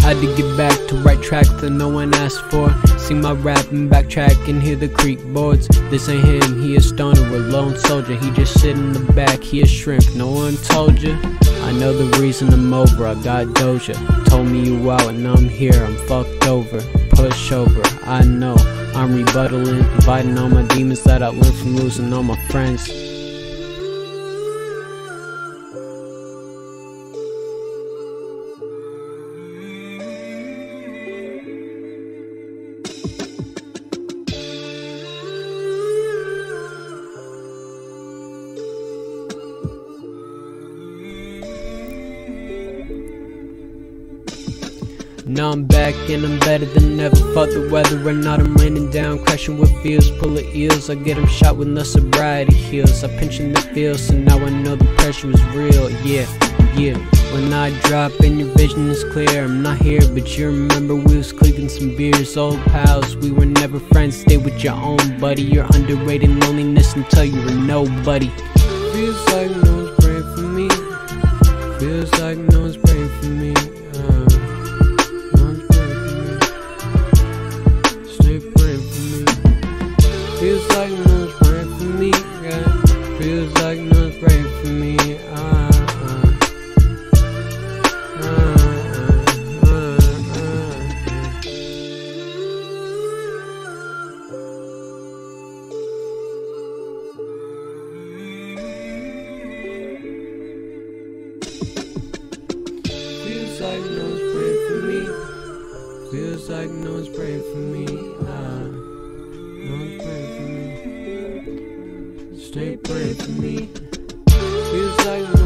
Had to get back to right track that no one asked for. Sing my rap and backtrack and hear the creak boards. This ain't him, he a stoner, a lone soldier. He just sit in the back, he a shrimp, no one told you. I know the reason I'm over, I got Doja. Told me you out and I'm here, I'm fucked over. Push over, I know, I'm rebuttaling, inviting all my demons that I learned from losing all my friends. Now I'm back and I'm better than ever. Fuck the weather and not I'm raining down, crashing with feels, pull of eels. I get them shot with no sobriety heels. I pinch in the field, so now I know the pressure is real. Yeah. When I drop and your vision is clear, I'm not here, but you remember we was clicking some beers. Old pals, we were never friends. Stay with your own buddy. You're underrated loneliness until you were nobody. Feels like no one's praying for me. Feels like no one's praying for me. Feels like no one's praying for me, yeah. Feels like no one's praying for me, Feels like no one's praying for me. Feels like no one's praying for me, No one's praying for me. Stay praying for me. Feels like